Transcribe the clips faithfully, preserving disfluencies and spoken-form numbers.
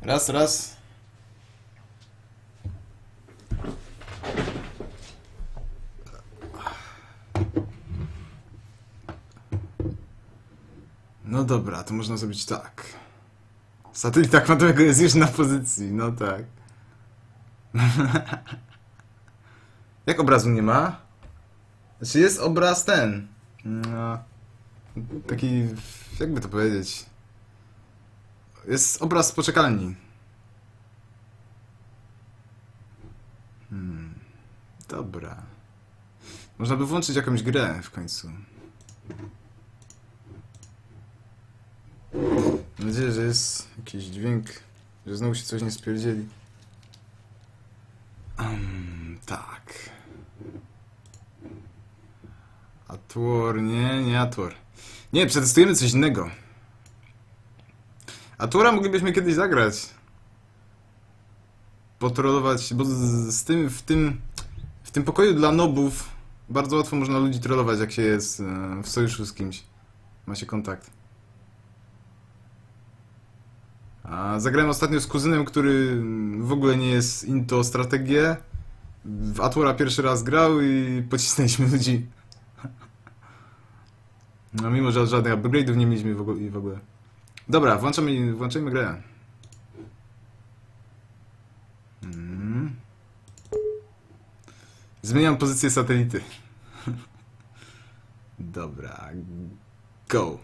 Raz, raz. No dobra, to można zrobić tak. Satelita kwantowego jest już na pozycji, no tak. Jak obrazu nie ma? Znaczy jest obraz ten. No, taki, jakby to powiedzieć. Jest obraz poczekalni. Hmm, dobra. Można by włączyć jakąś grę w końcu. Mam nadzieję, że jest jakiś dźwięk, że znowu się coś nie spierdzieli. Um, tak. Atwor, nie, nie Atwor. Nie, przetestujemy coś innego. Atwora moglibyśmy kiedyś zagrać. Potrollować, bo z, z tym, w tym, w tym pokoju dla nobów bardzo łatwo można ludzi trollować, jak się jest e, w sojuszu z kimś. Ma się kontakt. A zagrałem ostatnio z kuzynem, który w ogóle nie jest into strategię. W Atwora pierwszy raz grał i pocisnęliśmy ludzi. No mimo, że żadnych upgrade'ów nie mieliśmy w ogóle, w ogóle. Dobra, włączamy, włączajmy grę. Hmm. Zmieniam pozycję satelity. Dobra, go.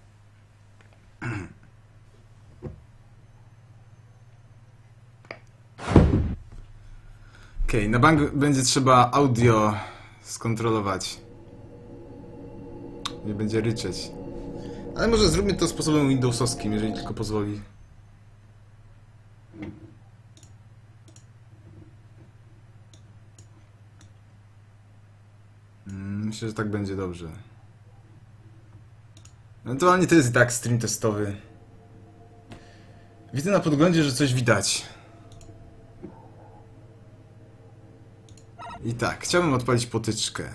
Okej, okay, na bank będzie trzeba audio skontrolować. Nie będzie ryczeć. Ale może zróbmy to sposobem windowsowskim, jeżeli tylko pozwoli. Myślę, że tak będzie dobrze. Ewentualnie to jest i tak stream testowy. Widzę na podglądzie, że coś widać. I tak, chciałbym odpalić potyczkę.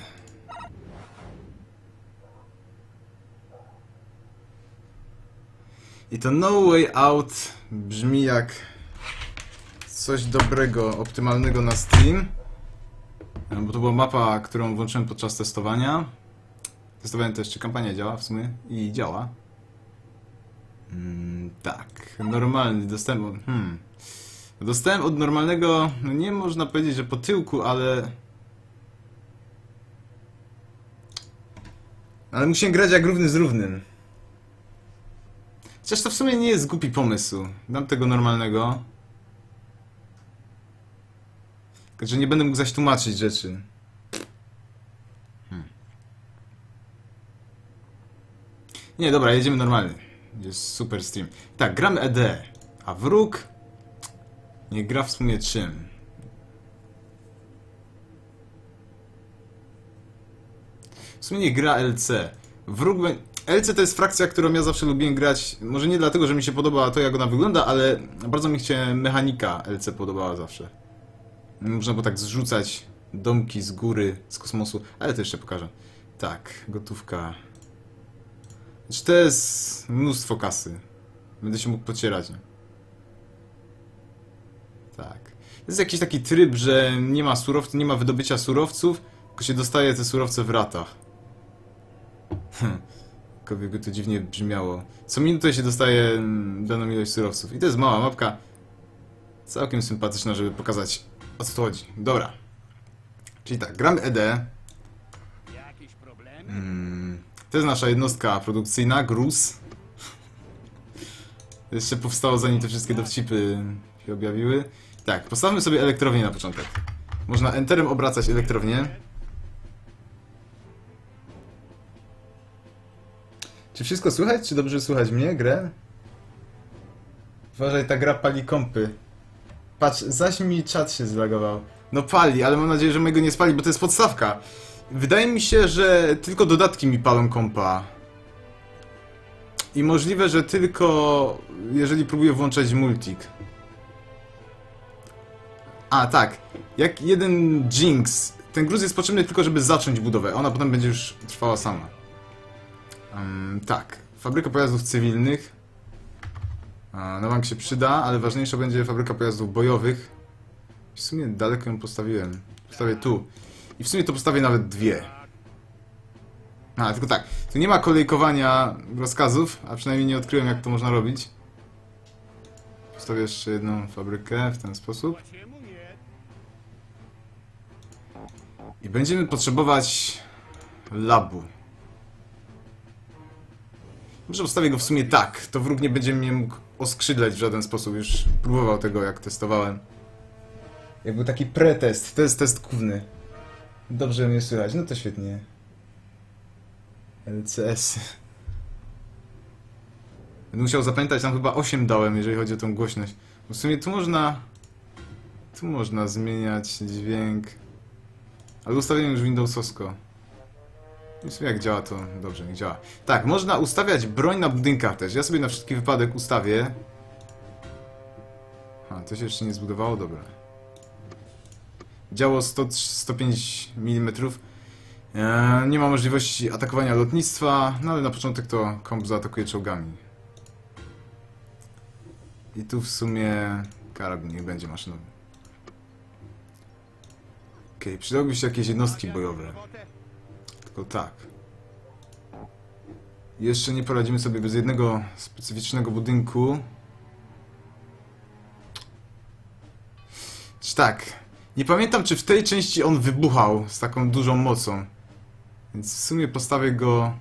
I to No Way Out brzmi jak coś dobrego, optymalnego na stream. Bo to była mapa, którą włączyłem podczas testowania. Testowałem też, czy kampania działa w sumie. I działa. Mm, tak, normalny dostęp. Hmm. Dostałem od normalnego, no nie można powiedzieć, że po tyłku, ale... Ale musimy grać jak równy z równym. Chociaż to w sumie nie jest głupi pomysł. Dam tego normalnego. Tylko, że nie będę mógł zaś tłumaczyć rzeczy. Hmm. Nie, dobra, jedziemy normalnie. Jest super stream. Tak, gramy E D. A wróg... nie gra w sumie czym. W sumie nie gra L C. Wróg... L C to jest frakcja, którą ja zawsze lubiłem grać. Może nie dlatego, że mi się podoba to, jak ona wygląda, ale bardzo mi się mechanika L C podobała zawsze. Można było tak zrzucać domki z góry, z kosmosu. Ale to jeszcze pokażę. Tak, gotówka. Znaczy to jest mnóstwo kasy. Będę się mógł pocierać. Nie? Tak. Jest jakiś taki tryb, że nie ma surowców, nie ma wydobycia surowców, tylko się dostaje te surowce w ratach. Jakby to dziwnie brzmiało. Co minutę się dostaje daną ilość surowców. I to jest mała mapka. Całkiem sympatyczna, żeby pokazać, o co tu chodzi. Dobra. Czyli tak, gramy E D. Hmm. To jest nasza jednostka produkcyjna, gruz. Jeszcze powstało, zanim te wszystkie dowcipy się objawiły. Tak, postawmy sobie elektrownię na początek. Można enterem obracać elektrownię. Czy wszystko słychać? Czy dobrze słychać mnie, grę? Uważaj, ta gra pali kompy. Patrz, zaś mi czat się zlagował. No pali, ale mam nadzieję, że mojego nie spali, bo to jest podstawka. Wydaje mi się, że tylko dodatki mi palą kompa. I możliwe, że tylko jeżeli próbuję włączać multik. A, tak. Jak jeden Jinx. Ten gruz jest potrzebny tylko, żeby zacząć budowę. Ona potem będzie już trwała sama. Um, tak. Fabryka pojazdów cywilnych. A, na bank się przyda, ale ważniejsza będzie fabryka pojazdów bojowych. W sumie daleko ją postawiłem. Postawię tu. I w sumie to postawię nawet dwie. A, tylko tak. Tu nie ma kolejkowania rozkazów, a przynajmniej nie odkryłem, jak to można robić. Postawię jeszcze jedną fabrykę w ten sposób. I będziemy potrzebować labu. Może ustawię go w sumie tak. To wróg nie będzie mnie mógł oskrzydlać w żaden sposób. Już próbował tego, jak testowałem. Jak był taki pretest. To jest test główny. Dobrze mnie słychać. No to świetnie. L C S. Będę musiał zapamiętać, tam chyba osiem dałem, jeżeli chodzi o tą głośność. Bo w sumie tu można... Tu można zmieniać dźwięk. Ale ustawiłem już Windowsowsko. I w sumie jak działa, to dobrze, nie działa. Tak, można ustawiać broń na budynkach też. Ja sobie na wszelki wypadek ustawię. A, to się jeszcze nie zbudowało? Dobra. Działo sto, sto pięć milimetrów. Eee, nie ma możliwości atakowania lotnictwa, no ale na początek to komp zaatakuje czołgami. I tu w sumie karabin niech będzie maszynowy. Okej, okay, przydałyby się jakieś jednostki bojowe. Tylko tak. Jeszcze nie poradzimy sobie bez jednego specyficznego budynku. Czy tak. Nie pamiętam, czy w tej części on wybuchał z taką dużą mocą. Więc w sumie postawię go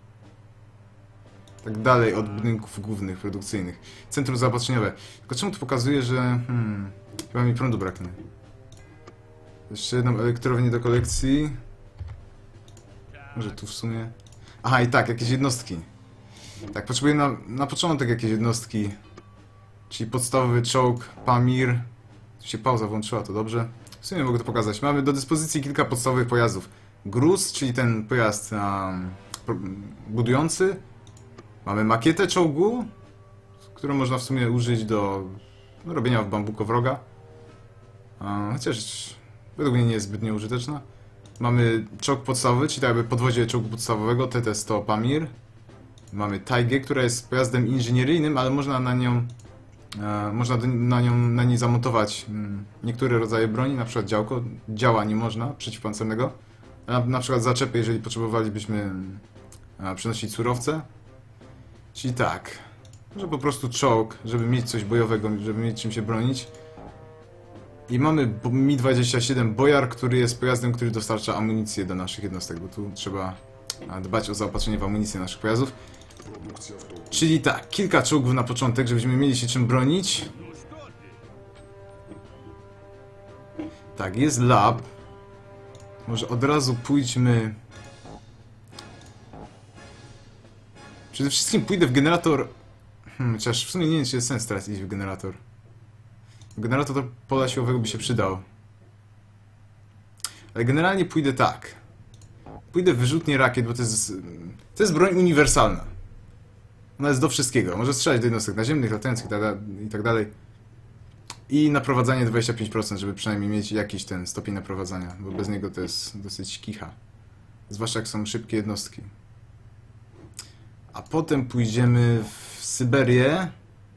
tak dalej od budynków głównych, produkcyjnych. Centrum zaopatrzeniowe. Tylko czemu tu pokazuje, że... Hmm, chyba mi prądu braknie. Jeszcze jedną elektrownię do kolekcji. Może tu w sumie... Aha, i tak, jakieś jednostki. Tak, potrzebuję na, na początek jakieś jednostki. Czyli podstawowy czołg, Pamir. Tu się pauza włączyła, to dobrze. W sumie mogę to pokazać. Mamy do dyspozycji kilka podstawowych pojazdów. Gruz, czyli ten pojazd um, budujący. Mamy makietę czołgu, którą można w sumie użyć do no, robienia w bambukowroga. Um, chociaż według mnie nie jest zbytnio użyteczna. Mamy czołg podstawowy, czyli tak jakby podwozie czołgu podstawowego, T T sto Pamir. Mamy Taigę, która jest pojazdem inżynieryjnym, ale można na nią e, można do, na nią na niej zamontować m, niektóre rodzaje broni, na przykład działko. Działa nie można, przeciwpancernego. Na, na przykład zaczepy, jeżeli potrzebowalibyśmy e, przenosić surowce. Czyli tak, że po prostu czołg, żeby mieć coś bojowego, żeby mieć czym się bronić. I mamy Mi dwadzieścia siedem Bojar, który jest pojazdem, który dostarcza amunicję do naszych jednostek, bo tu trzeba dbać o zaopatrzenie w amunicję naszych pojazdów. Czyli tak, kilka czołgów na początek, żebyśmy mieli się czym bronić. Tak, jest lab. Może od razu pójdźmy... Przede wszystkim pójdę w generator... Hmm, chociaż w sumie nie wiem, czy jest sens teraz iść w generator. Generator pola siłowego by się przydał. Ale generalnie pójdę tak. Pójdę w wyrzutnię rakiet, bo to jest... To jest broń uniwersalna. Ona jest do wszystkiego. Może strzelać do jednostek naziemnych, latających i tak dalej. I naprowadzanie dwadzieścia pięć procent, żeby przynajmniej mieć jakiś ten stopień naprowadzania, bo bez niego to jest dosyć kicha. Zwłaszcza jak są szybkie jednostki. A potem pójdziemy w Syberię.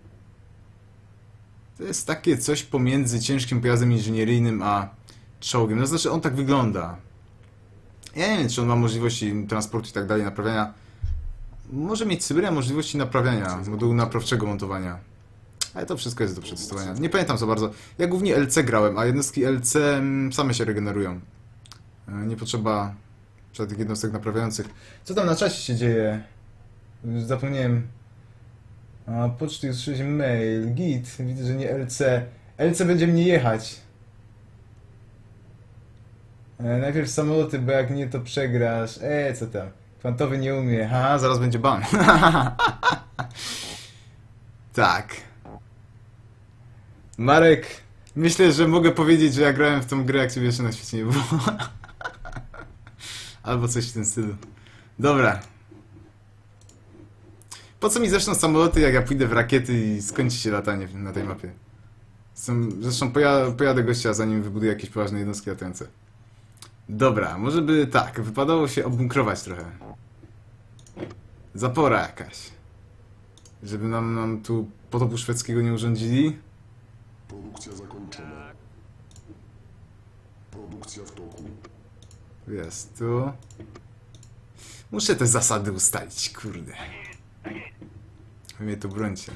To jest takie coś pomiędzy ciężkim pojazdem inżynieryjnym a czołgiem. No znaczy on tak wygląda. Ja nie wiem, czy on ma możliwości transportu i tak dalej, naprawiania. Może mieć Syberia możliwości naprawiania, modułu naprawczego montowania. Ale to wszystko jest do przetestowania. Nie pamiętam za bardzo. Ja głównie L C grałem, a jednostki L C same się regenerują. Nie potrzeba żadnych jednostek naprawiających. Co tam na czasie się dzieje? Zapomniałem. A, poczty usłyszeć mail, git, widzę, że nie L C. L C będzie mnie jechać. E, najpierw samoloty, bo jak nie to przegrasz. E, co tam? Kwantowy nie umie. Ha, zaraz będzie ban. Tak. Marek, myślę, że mogę powiedzieć, że ja grałem w tą grę, jak ciebie jeszcze na świecie nie było. Albo coś w tym stylu. Dobra. Po co mi zresztą samoloty, jak ja pójdę w rakiety i skończy się latanie na tej mapie? Zresztą poja pojadę gościa, zanim wybuduję jakieś poważne jednostki latające. Dobra, może by tak, wypadało się obunkrować trochę. Zapora jakaś. Żeby nam, nam tu potopu szwedzkiego nie urządzili. Produkcja zakończona. Produkcja w toku. Jest tu. Muszę te zasady ustalić, kurde. Wy mnie tu brońcie.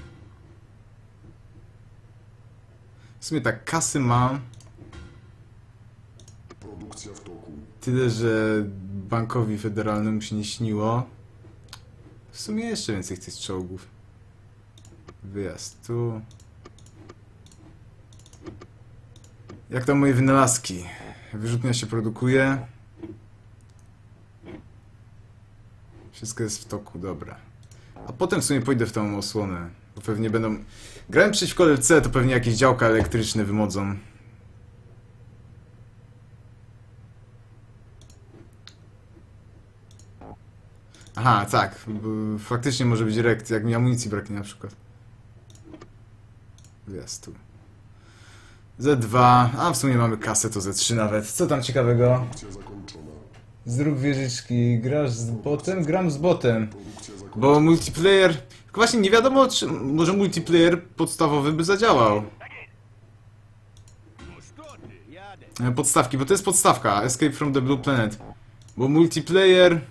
W sumie tak, kasy mam. Produkcja w toku. Tyle, że bankowi federalnemu się nie śniło. W sumie jeszcze więcej tych czołgów. Wyjazd tu. Jak tam moje wynalazki? Wyrzutnia się produkuje. Wszystko jest w toku, dobra. A potem w sumie pójdę w tą osłonę. Bo pewnie będą... Grałem przeciwko L C, to pewnie jakieś działka elektryczne wymodzą. Aha, tak. Faktycznie może być rekt, jak mi amunicji braknie na przykład. Jest tu. Z dwa. A w sumie mamy kasę, to Z trzy nawet. Co tam ciekawego? Produkcja zakończona. Zrób wieżyczki. Grasz z botem? Gram z botem. Produkcja zakończona. Bo multiplayer... Tylko właśnie nie wiadomo, czy może multiplayer podstawowy by zadziałał. E, Podstawki, bo to jest podstawka. Escape from the Blue Planet. Bo multiplayer...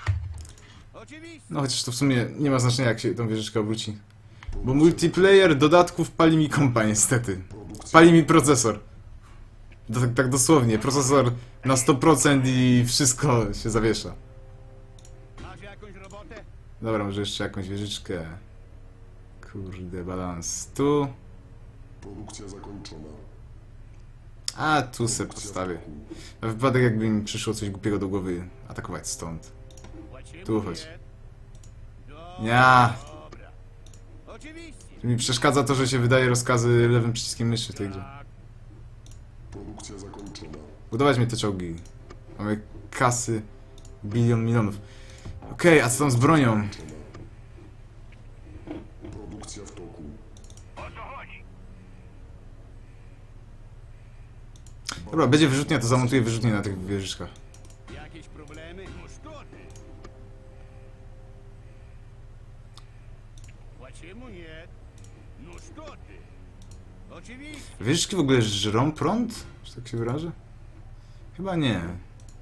No chociaż to w sumie nie ma znaczenia, jak się tą wieżyczkę obróci. Bo multiplayer dodatków pali mi kompa niestety. Pali mi procesor. Do, tak, tak dosłownie. Procesor na sto procent i wszystko się zawiesza. Dobra, może jeszcze jakąś wieżyczkę. Kurde, balans. Tu. Produkcja zakończona. A, tu se postawię. Na wypadek jakby mi przyszło coś głupiego do głowy, atakować stąd. Tu chodź. Nie. Mi przeszkadza to, że się wydaje rozkazy lewym przyciskiem myszy w tej grze. Produkcja zakończona. Budować mi te czołgi. Mamy kasy. Bilion milionów. Okej, okay, a co tam z bronią? Produkcja w toku. Dobra, będzie wyrzutnia, to zamontuję wyrzutnię na tych wieżyczkach. Jakieś problemy? No что ты? Почему нет? Ну что ты? Oczywiście. Wieżyczki w ogóle żrą prąd? Czy tak się wyrażę? Chyba nie. Hmm.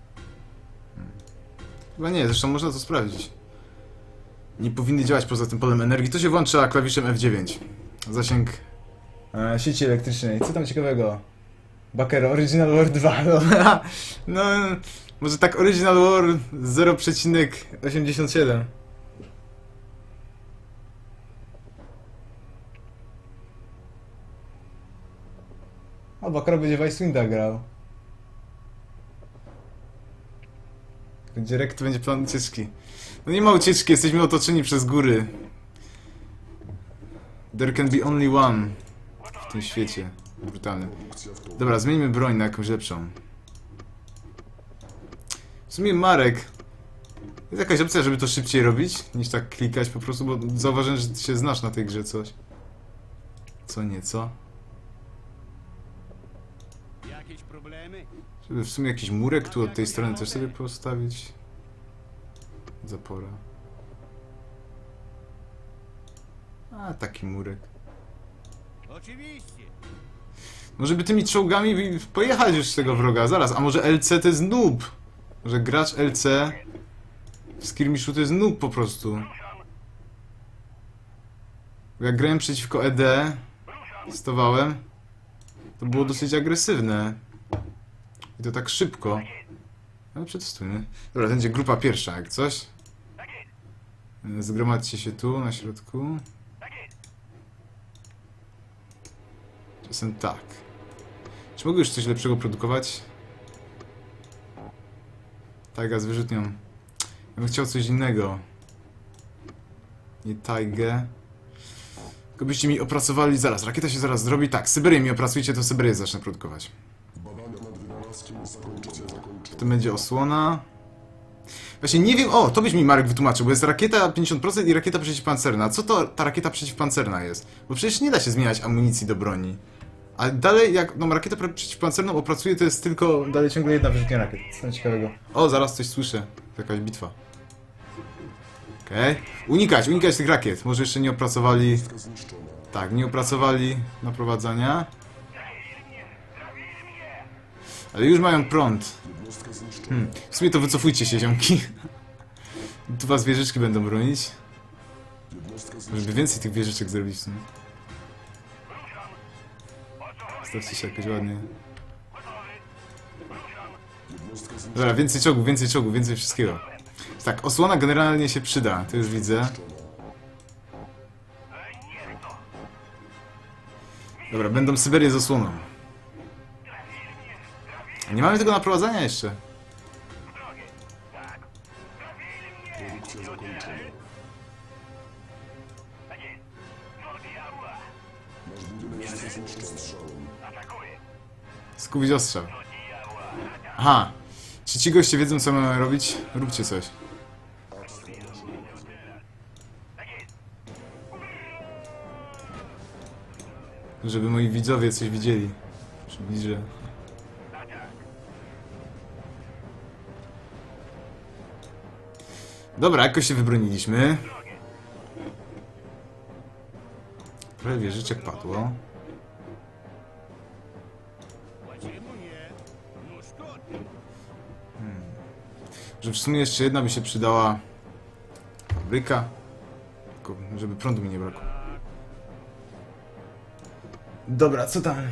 Chyba nie, zresztą można to sprawdzić. Nie powinny działać poza tym polem energii. To się włącza klawiszem F dziewięć. Zasięg e, sieci elektrycznej. Co tam ciekawego? Bakero, Original War dwa. No, no może tak Original War zero przecinek osiemdziesiąt siedem. A Bakero będzie w Icewinda grał. Będzie rekt, będzie plan ucieczki. No nie ma ucieczki, jesteśmy otoczeni przez góry. There can be only one w tym świecie brutalnym. Produkcja w toku. Dobra, zmieńmy broń na jakąś lepszą. W sumie Marek... Jest jakaś opcja, żeby to szybciej robić, niż tak klikać po prostu, bo zauważyłem, że ty się znasz na tej grze coś. Co nieco. Jakieś problemy? Żeby w sumie jakiś murek tu od tej strony też sobie postawić. Zapora. A, taki murek. Oczywiście. Może by tymi czołgami pojechać już z tego wroga, zaraz. A może L C to jest noob? Może gracz L C w skirmiszu to jest noob po prostu. Bo jak grałem przeciwko E D, testowałem, to było dosyć agresywne. I to tak szybko. No przetestujmy. Dobra, to będzie grupa pierwsza, jak coś. Zgromadźcie się tu, na środku. Czasem tak. Czy mogę już coś lepszego produkować? Tajga z wyrzutnią. Ja bym chciał coś innego. Nie tajgę. Tylko byście mi opracowali zaraz. Rakieta się zaraz zrobi. Tak, Syberię mi opracujcie, to Syberię zacznę produkować. Badania nad wynalazkiem zakończone. zakończone. To będzie osłona. Właśnie nie wiem... O, to byś mi Marek wytłumaczył, bo jest rakieta pięćdziesiąt procent i rakieta przeciwpancerna. Co to ta rakieta przeciwpancerna jest? Bo przecież nie da się zmieniać amunicji do broni. A dalej, jak no, rakietę przeciwpancerną opracuję, to jest tylko dalej ciągle jedna wyrzutnia rakiet. Co tam ciekawego? O, zaraz coś słyszę. Jakaś bitwa. Okej. Okay. Unikać, unikać tych rakiet. Może jeszcze nie opracowali... Wszystko zniszczone. Tak, nie opracowali naprowadzania. Ale już mają prąd. Jednostka zniszczona. Hmm. W sumie to wycofujcie się, ziomki. Tu was wieżyczki będą bronić. Jednostka zniszczona. Żeby więcej tych wieżyczek zrobić w sumie. Stawcie się jakoś ładnie. Jednostka zniszczona. Dobra, więcej czołgów, więcej czołgów, więcej wszystkiego. Tak, osłona generalnie się przyda, to już widzę. Dobra, będą Syberię z osłoną. Nie mamy tego naprowadzania jeszcze. Produkcja zakończona. Nasz budynek został zniszczony strzałem. Skupić ostrzał. Aha. Czy ci goście wiedzą, co mamy robić? Róbcie coś. Żeby moi widzowie coś widzieli. Przybliżę. Dobra, jakoś się wybroniliśmy. Trochę wieżyczek padło. Почему нет? Ну что ты? Że w sumie jeszcze jedna by się przydała. Fabryka. Tylko żeby prądu mi nie brakło. Dobra, co tam?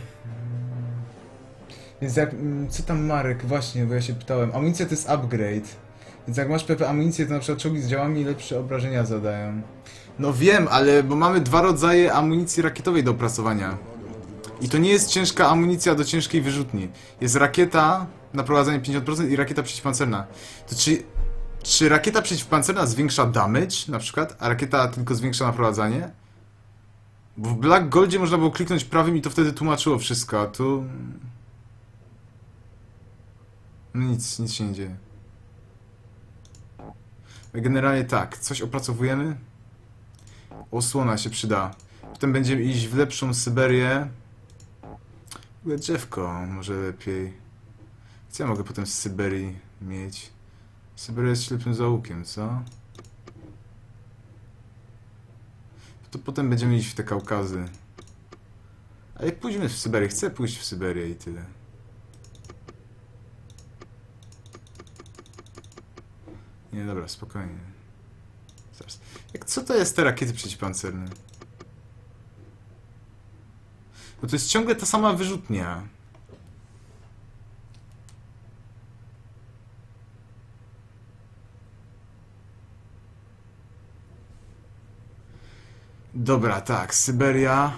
Więc jak... Co tam Marek? Właśnie, bo ja się pytałem. Amunicja to jest upgrade. Więc jak masz P P amunicję, to na przykład czołgi z działami lepsze obrażenia zadają. No wiem, ale bo mamy dwa rodzaje amunicji rakietowej do opracowania. I to nie jest ciężka amunicja do ciężkiej wyrzutni. Jest rakieta na prowadzenie pięćdziesiąt procent i rakieta przeciwpancerna. To czy, czy rakieta przeciwpancerna zwiększa damage na przykład, a rakieta tylko zwiększa naprowadzanie? Bo w Black Goldzie można było kliknąć prawym i to wtedy tłumaczyło wszystko, a tu... No nic, nic się nie dzieje. Generalnie tak, coś opracowujemy. Osłona się przyda. Potem będziemy iść w lepszą Syberię. W ogóle drzewko może lepiej. Co ja mogę potem z Syberii mieć? Syberia jest ślepym zaułkiem, co? To potem będziemy iść w te Kaukazy. A jak pójdziemy w Syberię? Chcę pójść w Syberię i tyle. Nie, dobra, spokojnie. Zaraz. Jak, co to jest te rakiety przeciwpancerne? Bo to jest ciągle ta sama wyrzutnia. Dobra, tak, Syberia.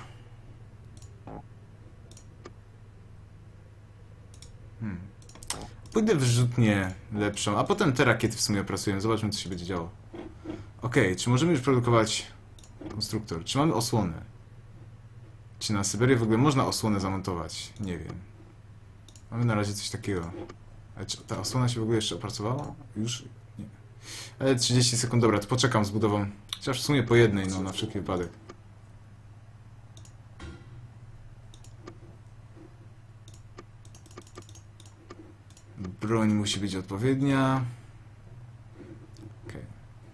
Hmm. Pójdę w wyrzutnię lepszą, a potem te rakiety w sumie opracujemy. Zobaczmy, co się będzie działo. Okej, okay, czy możemy już produkować konstruktor? Czy mamy osłonę? Czy na Syberię w ogóle można osłonę zamontować? Nie wiem. Mamy na razie coś takiego. Ale czy ta osłona się w ogóle jeszcze opracowała? Już? Nie. Ale trzydzieści sekund, dobra, to poczekam z budową. Chociaż w sumie po jednej, no, na wszelki wypadek. Broń musi być odpowiednia. Okej.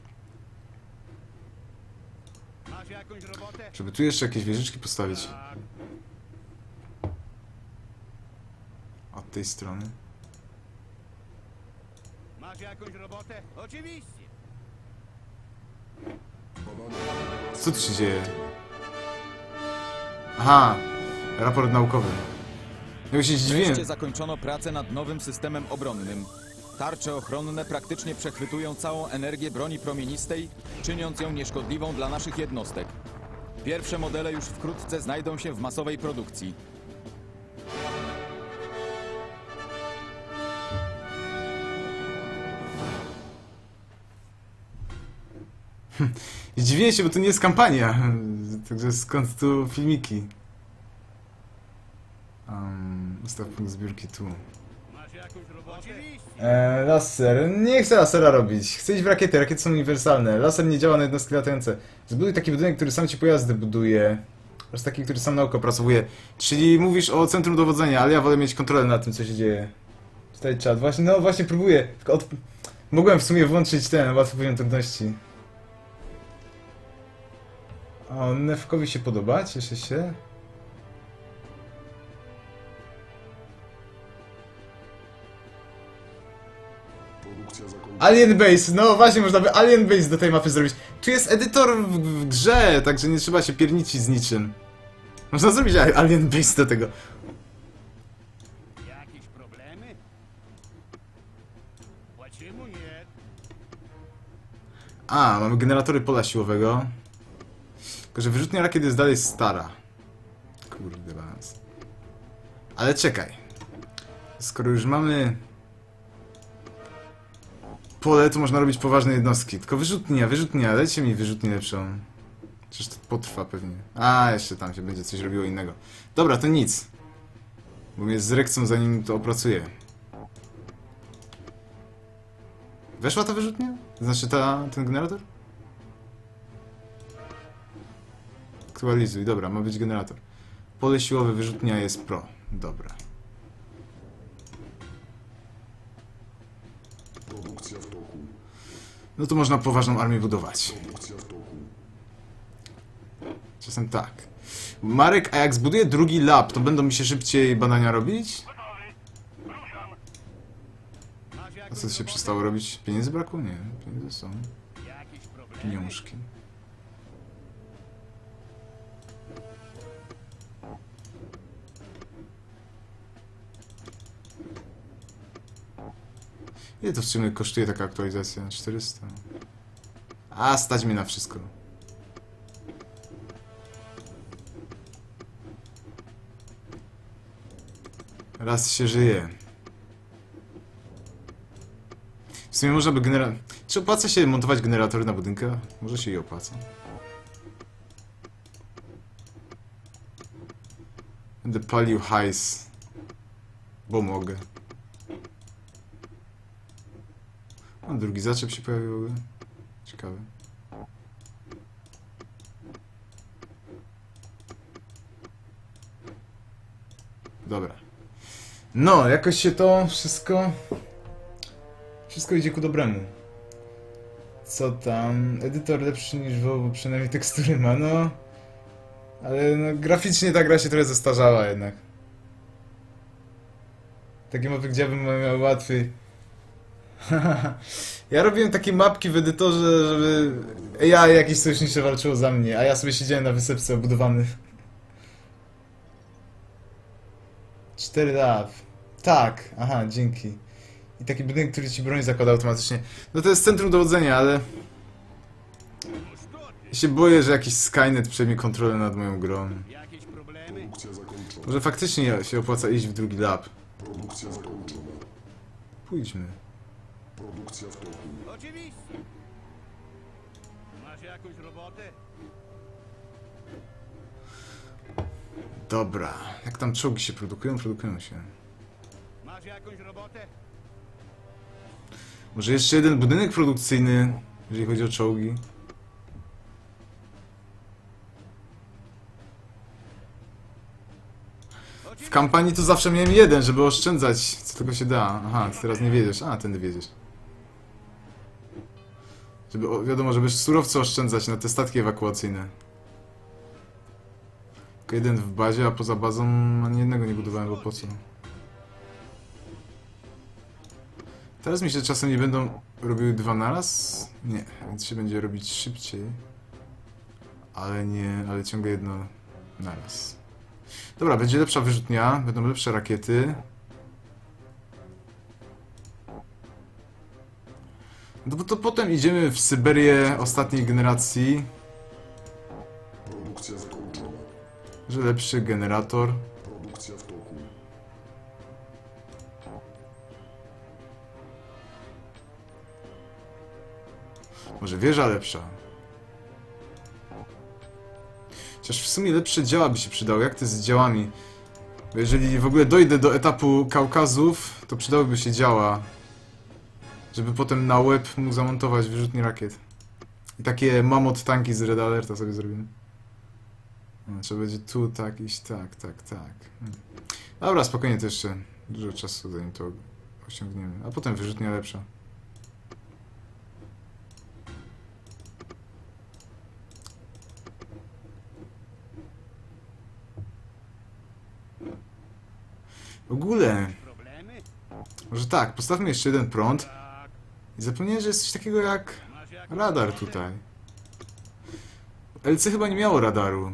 Masz jakąś robotę? Żeby tu jeszcze jakieś wieżyczki postawić. Tak. Od tej strony. Masz jakąś robotę? Oczywiście. Co tu się dzieje? Aha! Raport naukowy. Ja się zdziwiłem. Wreszcie zakończono pracę nad nowym systemem obronnym. Tarcze ochronne praktycznie przechwytują całą energię broni promienistej, czyniąc ją nieszkodliwą dla naszych jednostek. Pierwsze modele już wkrótce znajdą się w masowej produkcji. Zdziwiłem się, bo to nie jest kampania. Także skąd tu filmiki? Um, ustaw punkt zbiórki tu. Masz jakąś robotę? Oczywiście. Eee, laser. Nie chcę lasera robić. Chcę iść w rakiety. Rakiety są uniwersalne. Laser nie działa na jednostki latające. Zbuduj taki budynek, który sam ci pojazdy buduje. Oraz taki, który sam naukę opracowuje. Czyli mówisz o centrum dowodzenia, ale ja wolę mieć kontrolę nad tym, co się dzieje. Czytaj czat. Właśnie, no właśnie próbuję. Tylko od... Mogłem w sumie włączyć ten łatwy poziom trudności. O, Nefkowi się podoba, cieszę się. Produkcja zakończona. Alien Base, no właśnie, można by Alien Base do tej mapy zrobić. Tu jest edytor w, w grze, także nie trzeba się pierniczyć z niczym. Można zrobić Alien Base do tego. Jakieś problemy? Почему нет? A, mamy generatory pola siłowego. Tylko, że wyrzutnia rakiet jest dalej stara. Kurde, balans. Ale czekaj. Skoro już mamy pole, to można robić poważne jednostki. Tylko wyrzutnia, wyrzutnia, dajcie mi wyrzutnię lepszą. Przecież to potrwa pewnie. A, jeszcze tam się będzie coś robiło innego. Dobra, to nic. Bo mnie zrekcą, zanim to opracuję. Weszła ta wyrzutnia? Znaczy ta, ten generator? Aktualizuj, dobra, ma być generator. Pole siłowe wyrzutnia jest pro. Dobra. Produkcja w toku. No to można poważną armię budować. Produkcja w toku. Czasem tak. Marek, a jak zbuduję drugi lab, to będą mi się szybciej badania robić? Masz A jakąś co się robotę? przestało robić? Pieniędzy brakło? Nie, pieniądze są. Jakieś problemy? Pieniążki. Ile to w sumie kosztuje taka aktualizacja? czterysta. A, stać mi na wszystko. Raz się żyje. W sumie można by genera... Czy opłaca się montować generatory na budynkach? Może się i opłaca. Będę palił hajs. Bo mogę. O, drugi zaczep się pojawił w ogóle. Ciekawe. Dobra. No, jakoś się to wszystko... Wszystko idzie ku dobremu. Co tam? Edytor lepszy niż WoW, bo przynajmniej tekstury ma, no... Ale no, graficznie ta gra się trochę zestarzała jednak. Takie mapy, gdzie bym miał łatwiej. Ja robiłem takie mapki w edytorze, żeby A I jakieś sojusznicze walczyło za mnie, a ja sobie siedziałem na wysepce obudowany. cztery lat. Tak, aha, dzięki. I taki budynek, który ci broń zakłada automatycznie. No to jest centrum dowodzenia, ale... Ja się boję, że jakiś Skynet przejmie kontrolę nad moją grą. Jakieś problemy? Produkcja zakończona. Może faktycznie się opłaca iść w drugi lab. Produkcja zakończona. Pójdźmy. Produkcja w toku. Oczywiście. Masz jakąś robotę? Dobra. Jak tam czołgi się produkują? Produkują się. Masz jakąś robotę? Może jeszcze jeden budynek produkcyjny, jeżeli chodzi o czołgi. W kampanii to zawsze miałem jeden, żeby oszczędzać, co tego się da. Aha, ty teraz nie wiedziesz. A, tędy wiedziesz. Żeby, o, wiadomo, żeby surowce oszczędzać na te statki ewakuacyjne. Tylko jeden w bazie, a poza bazą ani jednego nie budowałem, bo po co? Teraz mi się czasem nie będą robiły dwa naraz? Nie, więc się będzie robić szybciej. Ale nie, ale ciągle jedno naraz. Dobra, będzie lepsza wyrzutnia, będą lepsze rakiety. No bo to potem idziemy w Syberię ostatniej generacji. Produkcja zakończona. Że lepszy generator. Produkcja w toku. Może wieża lepsza. Chociaż w sumie lepsze działa by się przydało. Jak to jest z działami? Bo jeżeli w ogóle dojdę do etapu Kaukazów, to przydałyby się działa. Żeby potem na łeb mógł zamontować wyrzutnie rakiet. I takie mamot tanki z Red Alerta sobie zrobimy. No, trzeba będzie tu tak iść, tak, tak, tak. Hmm. Dobra, spokojnie, to jeszcze dużo czasu zanim to osiągniemy. A potem wyrzutnia lepsza. W ogóle, Problemy? może tak, postawmy jeszcze jeden prąd Tak. i zapomniałem, że jest coś takiego jak Masz jakąś radar ochotę? tutaj. L C chyba nie miało radaru.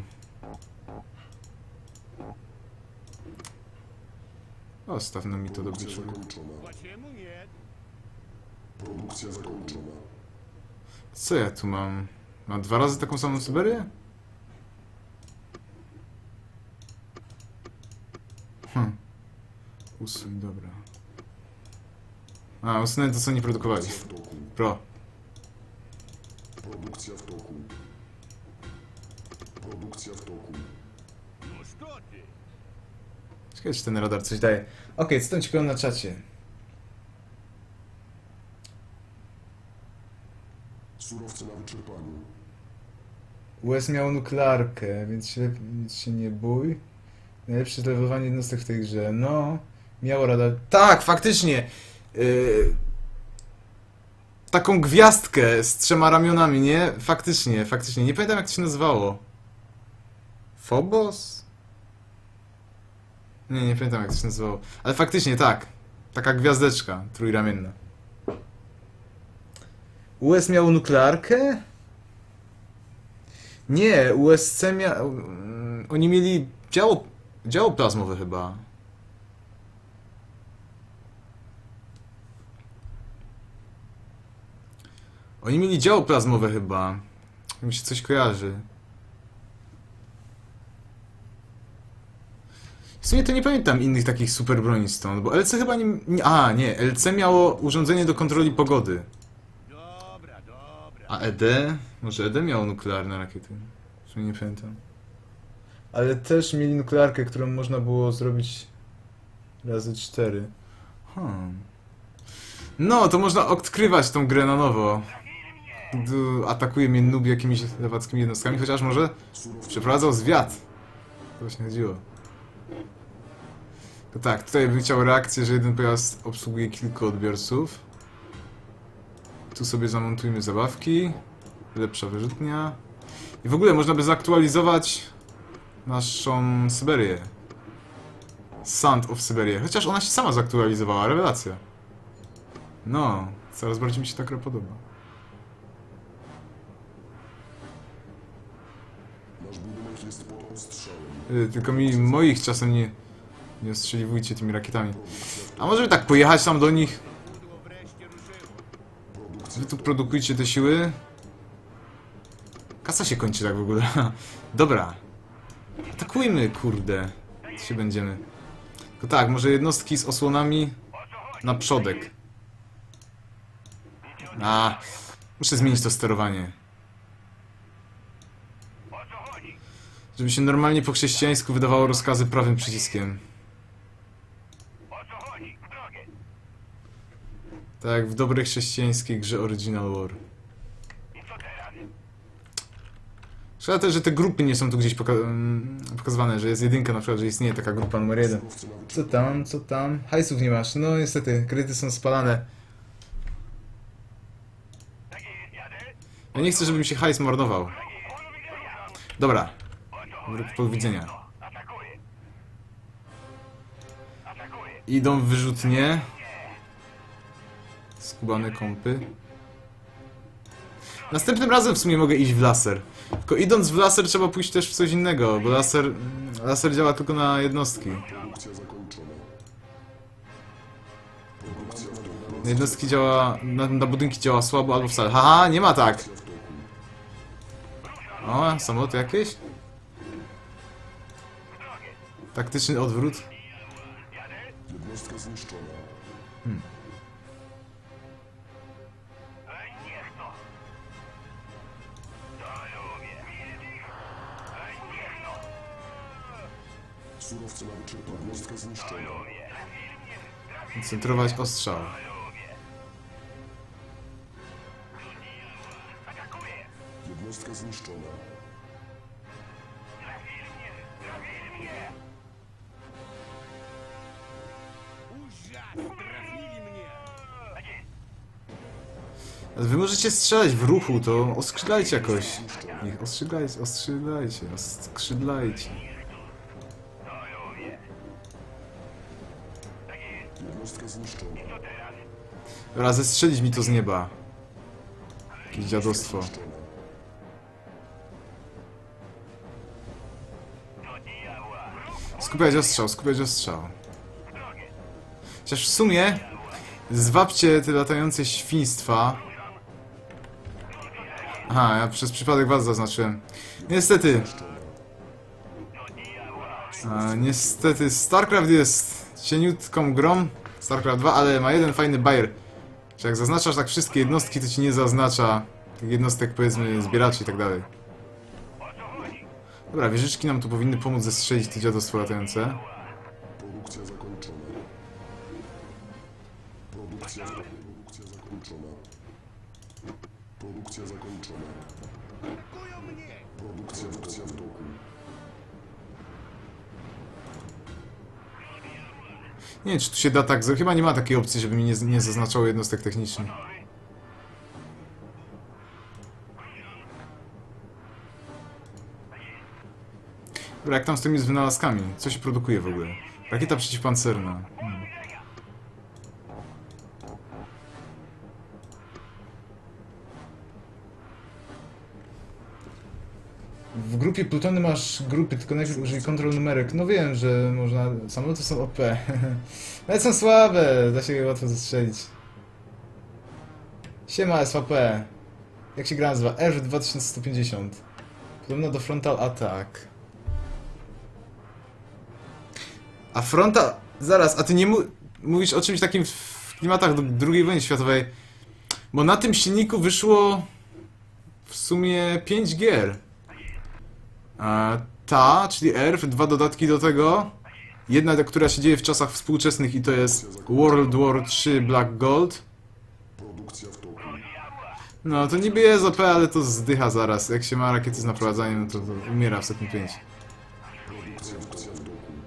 O, stawno mi to dobrze Produkcja człowiek. zakończona. Czemu nie? Produkcja zakończona. Co ja tu mam? Mam dwa razy taką samą Syberię? Hm. Usuń, dobra. A, usunę to, co nie produkowali. Produkcja w toku. Pro. Produkcja w toku. Produkcja w toku. No co ty? Ciekawe, czy ten radar coś daje. Okej, co tam ci powiem na czacie? Surowce na wyczerpaniu. U S miało nuklearkę, więc się, więc się nie bój. Najlepsze zlewowanie jednostek w tej grze. No, miało radar. Tak, faktycznie! Yy... Taką gwiazdkę z trzema ramionami, nie? Faktycznie, faktycznie. Nie pamiętam, jak to się nazywało. Phobos? Nie, nie pamiętam, jak to się nazywało. Ale faktycznie, tak. Taka gwiazdeczka trójramienna. U S miało nuklearkę? Nie, U S C miał... Oni mieli działo, działo plazmowe chyba. Oni mieli działo plazmowe chyba. Mi się coś kojarzy. W sumie to nie pamiętam innych takich super broni stąd, bo L C chyba nie... nie a, nie, L C miało urządzenie do kontroli pogody. Dobra, dobra. A E D? Może E D miało nuklearne rakiety? W sumie nie pamiętam. Ale też mieli nuklearkę, którą można było zrobić razy cztery. Hmm. No, to można odkrywać tą grę na nowo. Gdy atakuje mnie noob jakimiś lewackimi jednostkami, chociaż może przeprowadzał zwiat. To właśnie chodziło. To tak, tutaj bym chciał reakcję, że jeden pojazd obsługuje kilku odbiorców. Tu sobie zamontujmy zabawki. Lepsza wyrzutnia. I w ogóle można by zaktualizować naszą Syberię. Sand of Syberię. Chociaż ona się sama zaktualizowała, rewelacja. No, coraz bardziej mi się ta gra podoba. Nasz budynek jest pod ostrzałem. Yy, tylko mi moich czasem nie, nie ostrzeliwujcie tymi rakietami. A może by tak pojechać tam do nich? Pudło wreszcie ruszyło. Wy tu produkujcie te siły. Kasa się kończy tak w ogóle. Dobra. Atakujmy, kurde. Co się będziemy. To tak, może jednostki z osłonami na przodek. A, muszę zmienić to sterowanie. Żeby się normalnie po chrześcijańsku wydawało rozkazy prawym przyciskiem. Tak jak w dobrej chrześcijańskiej grze Original War. Szkoda też, że te grupy nie są tu gdzieś poka mm, pokazywane, że jest jedynka na przykład, że istnieje taka grupa numer jeden. Surowce na Co tam, co tam? Hajsów nie masz. No niestety, kredyty są spalane. Ja nie chcę, żeby mi się hajs marnował. Dobra. Wróg powiedzenia. Idą w wyrzutnie. Skubane kąpy. Następnym razem w sumie mogę iść w laser. Tylko idąc w laser trzeba pójść też w coś innego, bo laser, laser działa tylko na jednostki. Produkcja zakończona. Produkcja w toku. Na jednostki działa, na, na budynki działa słabo albo wcale. Haha, nie ma tak! Produkcja w toku. O, samoloty jakieś? Taktyczny odwrót. Jednostka zniszczona. Surowce na wyczerpaniu. Jednostka zniszczona. Koncentrować ostrzał. Jednostka zniszczona. Uziak, trafili mnie. Ale wy możecie strzelać w ruchu, to oskrzydlajcie jakoś. Ich ostrzydlajcie, ostrzydlajcie, oskrzydlajcie. Jednostka zniszczona. Dobra, zestrzelić mi to z nieba. Jakieś dziadostwo. Skupiać ostrzał, skupiać ostrzał. Chociaż w sumie zwabcie te latające świństwa. Aha, ja przez przypadek was zaznaczyłem. Niestety. A, niestety StarCraft jest cieniutką grą. StarCraft dwa, ale ma jeden fajny bajer. Że jak zaznaczasz tak wszystkie jednostki, to ci nie zaznacza tych jednostek, powiedzmy, zbieraczy i tak dalej. Dobra, wieżyczki nam tu powinny pomóc zestrzelić te dziadostwo latające. Produkcja zakończona. Produkcja, produkcja zakończona. Produkcja zakończona. Produkcja, produkcja w toku. Nie wiem, czy tu się da tak... Chyba nie ma takiej opcji, żeby mi nie, nie zaznaczało jednostek technicznych. Dobra, jak tam z tymi z wynalazkami? Co się produkuje w ogóle? Rakieta przeciwpancerna. Hmm. W grupie Plutony masz grupy, tylko najpierw użyj kontrol numerek. No wiem, że można... Samoloty są O P. Ale są słabe, da się je łatwo zastrzelić. Siema S V P. Jak się gra nazywa? R dwa tysiące sto pięćdziesiąt. Podobno do Frontal Attack. A Frontal... Zaraz, a ty nie mu... mówisz o czymś takim w klimatach drugiej wojny światowej. Bo na tym silniku wyszło... w sumie pięć gier. A ta, czyli R, dwa dodatki do tego. Jedna, która się dzieje w czasach współczesnych i to jest World War trzy Black Gold. Produkcja w toku. No to niby jest O P, ale to zdycha zaraz. Jak się ma rakiety z naprowadzaniem, no to, to umiera w sekund pięć. Produkcja, produkcja w toku.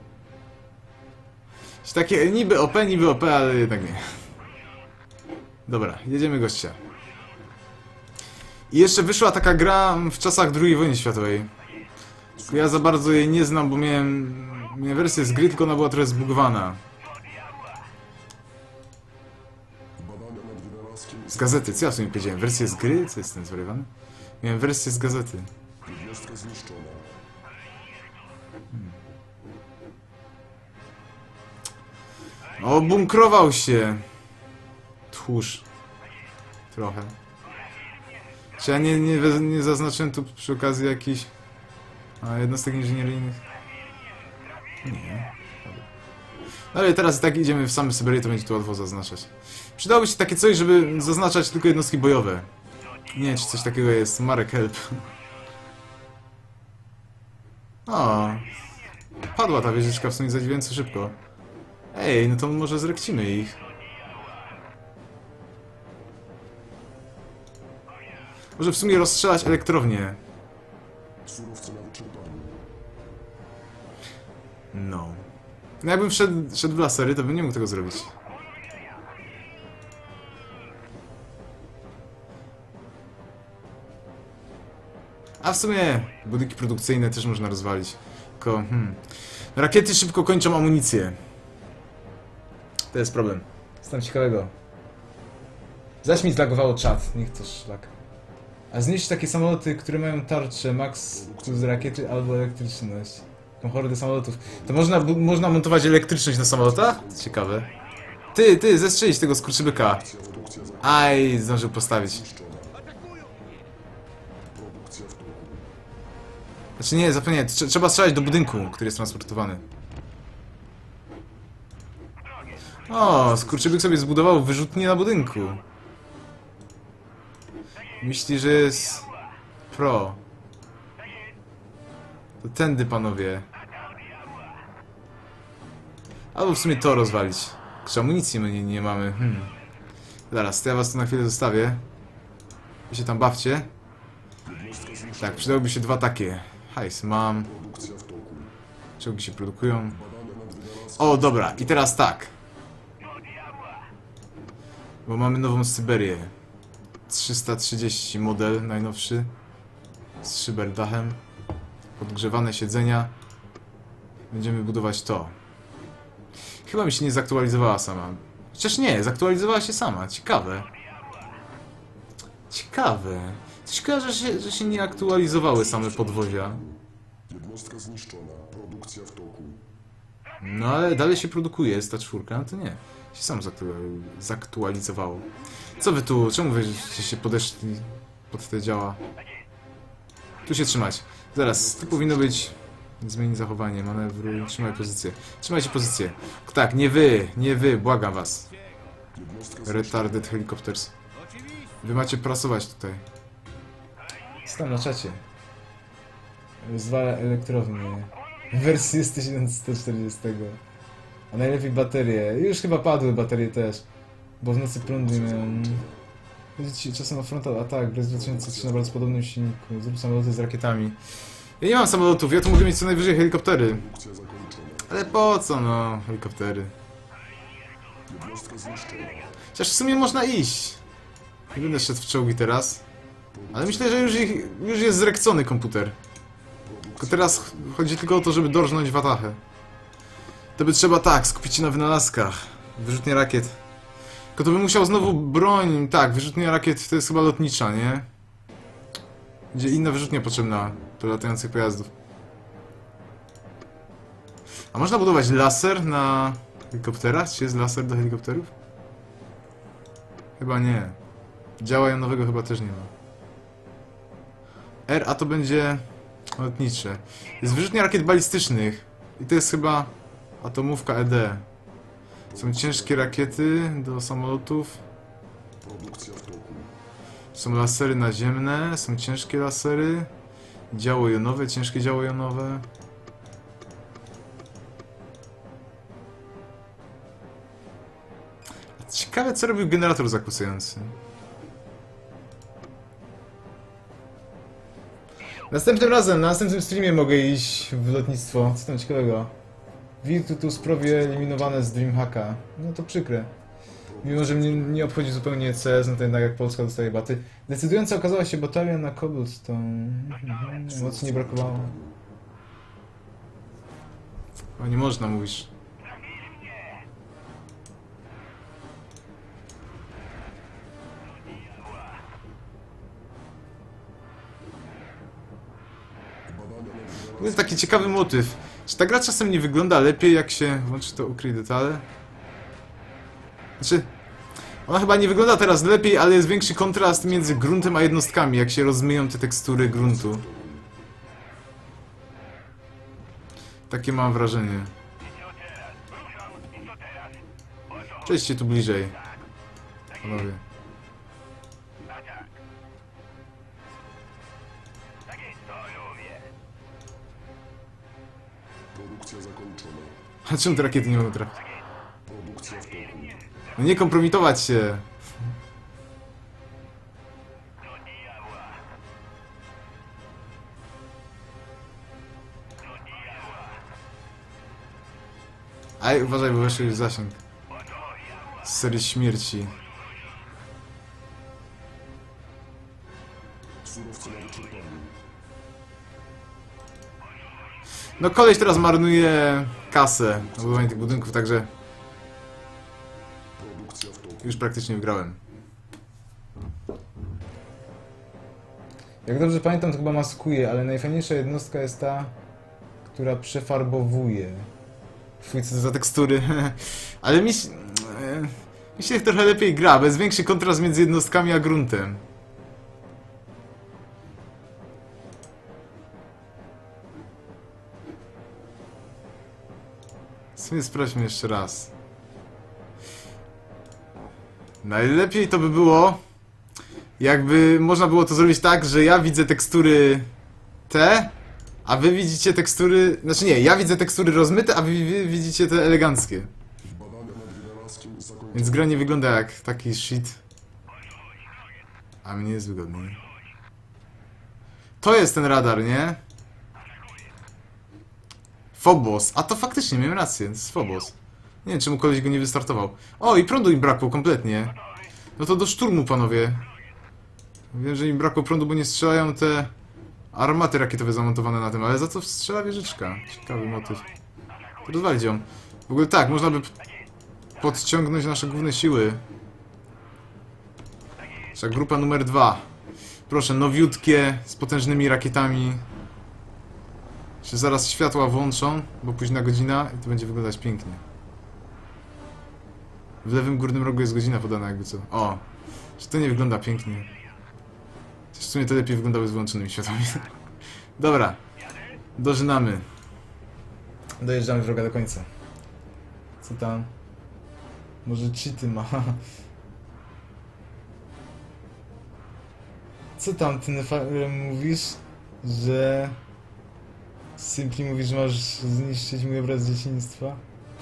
Takie niby O P, niby O P, ale jednak nie. Dobra, jedziemy gościa. I jeszcze wyszła taka gra w czasach drugiej wojny światowej. Tylko ja za bardzo jej nie znam, bo miałem, miałem wersję z gry, tylko ona była trochę zbugowana. Badania nad wynalazkiem. Z gazety, co ja w sumie powiedziałem? Wersję z gry? Co jest ten zwariowany? Miałem wersję z gazety. Jednostka zniszczona. O, bunkrował się! Tchórz. Trochę. Czy ja nie, nie, nie zaznaczyłem tu przy okazji jakichś a, jednostek inżynieryjnych? Nie. Dobra. Ale teraz i tak idziemy w same Syberię, to będzie tu łatwo zaznaczać. Przydałoby się takie coś, żeby zaznaczać tylko jednostki bojowe. Nie wiem, czy coś takiego jest. Marek, help. O. Padła ta wieżyczka w sumie zadziwiająco szybko. Ej, no to może zrekcimy ich. Może w sumie rozstrzelać elektrownię. Surowce na wyczerpaniu. No. No jakbym wszedł, szedł w lasery, to bym nie mógł tego zrobić. A w sumie budynki produkcyjne też można rozwalić. Tylko, hmm. Rakiety szybko kończą amunicję. To jest problem. Co tam ciekawego? Zaś mi zlagowało czat, niech to szlak. A zniszcz takie samoloty, które mają tarczę, max plus rakiety albo elektryczność. Taką hordę samolotów. To można, można montować elektryczność na samolotach? Ciekawe. Ty, ty, zestrzelić tego skurczybyka. Aj, zdążył postawić. Produkcja w toku. Znaczy nie, zapomniałem, Trze trzeba strzelać do budynku, który jest transportowany. O, skurczybyk sobie zbudował wyrzutnię na budynku. Myśli, że jest pro. To tędy, panowie. Albo w sumie to rozwalić. Jeszcze amunicji my nie, nie mamy. Hmm. Zaraz, to ja was tu na chwilę zostawię. Wy się tam bawcie. Tak, przydałyby się dwa takie. Hajs, mam. Produkcja w toku. Czołgi się produkują. Badania nad wynalazkiem. O, dobra, i teraz tak. Bo mamy nową Syberię. trzysta trzydzieści model, najnowszy. Z szyberdachem. Podgrzewane siedzenia. Będziemy budować to. Chyba mi się nie zaktualizowała sama. Chociaż nie, zaktualizowała się sama. Ciekawe. Ciekawe. Coś kojarzę, że, że się nie aktualizowały same podwozia. Jednostka zniszczona. Produkcja w toku. No ale dalej się produkuje, jest ta czwórka, no to nie. Się sam zaktu zaktualizowało. Co wy tu, czemu wy się podeszli pod te działa? Tu się trzymać. Zaraz, tu powinno być... Zmieni zachowanie, manewruj, trzymaj pozycję. Trzymajcie pozycję. Tak, nie wy, nie wy, błagam was. Jednostka Retarded helicopters. Wy macie prasować tutaj. Co tam na czacie? Rozwala elektrownię. W wersji jest tysiąc sto czterdzieści. A najlepiej baterie. Już chyba padły baterie też. Bo w nocy prądu nie miałem. Widzicie, czasem na frontal atak. Bez dwa tysiące trzy na bardzo podobnym silniku. Zrób samoloty z rakietami. Ja nie mam samolotów, ja tu mogę mieć co najwyżej helikoptery. Produkcja zakończona. Ale po co no, helikoptery? Jednostka zniszczona. Chociaż w sumie można iść. Nie będę szedł w czołgi teraz. Ale myślę, że już, ich, już jest zrekcony komputer. Tylko teraz chodzi tylko o to, żeby dorżnąć watachę. To by trzeba tak, skupić się na wynalazkach. Wyrzutnie rakiet. Tylko to by musiał znowu broń... Tak, wyrzutnia rakiet to jest chyba lotnicza, nie? Będzie inna wyrzutnia potrzebna do latających pojazdów. A można budować laser na helikopterach? Czy jest laser do helikopterów? Chyba nie. Działa jonowego chyba też nie ma. R, a to będzie lotnicze. Jest wyrzutnia rakiet balistycznych. I to jest chyba atomówka E D. Są ciężkie rakiety do samolotów. Produkcja w toku. Są lasery naziemne, są ciężkie lasery. Działo jonowe, ciężkie działo jonowe. Ciekawe, co robił generator zakłócający. Następnym razem, na następnym streamie mogę iść w lotnictwo. Co tam ciekawego? Virtus Prowie eliminowane z Dreamhacka. No to przykre. Mimo, że mnie nie obchodzi zupełnie C S, no to jednak jak Polska dostaje baty. Decydująca okazała się batalia na Cobblestone. Mhm, emocji nie brakowało. O, nie można, mówisz. To jest taki ciekawy motyw. Czy ta gra czasem nie wygląda lepiej, jak się włączy to ukryj detale? Znaczy, ona chyba nie wygląda teraz lepiej, ale jest większy kontrast między gruntem a jednostkami, jak się rozmyją te tekstury gruntu. Takie mam wrażenie. Przejdźcie tu bliżej. Panowie. Produkcja zakończona. A czemu te rakiety nie mogą trafić? Produkcja w toku. No nie kompromitować się. Aj, uważaj, bo weszły już w zasięg. Z serii śmierci. Surowce na wyczerpaniu. No koleś teraz marnuje kasę na budowanie tych budynków, także Produkcja w toku. już praktycznie wygrałem. Jak dobrze pamiętam, to chyba maskuje, ale najfajniejsza jednostka jest ta, która przefarbowuje. Fuj, co to za tekstury. Ale mi się... mi się trochę lepiej gra, bez większy kontrast między jednostkami a gruntem. W sumie sprawdźmy jeszcze raz. Najlepiej to by było, jakby można było to zrobić tak, że ja widzę tekstury te, a wy widzicie tekstury... Znaczy nie, ja widzę tekstury rozmyte, a wy, wy widzicie te eleganckie. Badania nad wynalazkiem zakończone. Więc gra nie wygląda jak taki shit. A mnie jest wygodniej. To jest ten radar, nie? Phobos. A to faktycznie, miałem rację, to jest Phobos. Nie wiem, czemu koleś go nie wystartował. O, i prądu im brakło kompletnie. No to do szturmu, panowie. Wiem, że im brakło prądu, bo nie strzelają te armaty rakietowe zamontowane na tym, ale za co strzela wieżyczka? Ciekawy motyw. Rozwalić ją. W ogóle tak, można by podciągnąć nasze główne siły. Wszak grupa numer dwa. Proszę, nowiutkie, z potężnymi rakietami. Się zaraz światła włączą, bo późna godzina i to będzie wyglądać pięknie. W lewym górnym rogu jest godzina podana jakby co. O, czy to nie wygląda pięknie? W sumie to lepiej wyglądały z wyłączonymi światłami. Dobra, dożynamy. Dojeżdżamy wroga do końca. Co tam? Może cheaty ma? Co tam, ty Nefarem mówisz? Że... Simply mówisz, że masz zniszczyć mój obraz z dzieciństwa?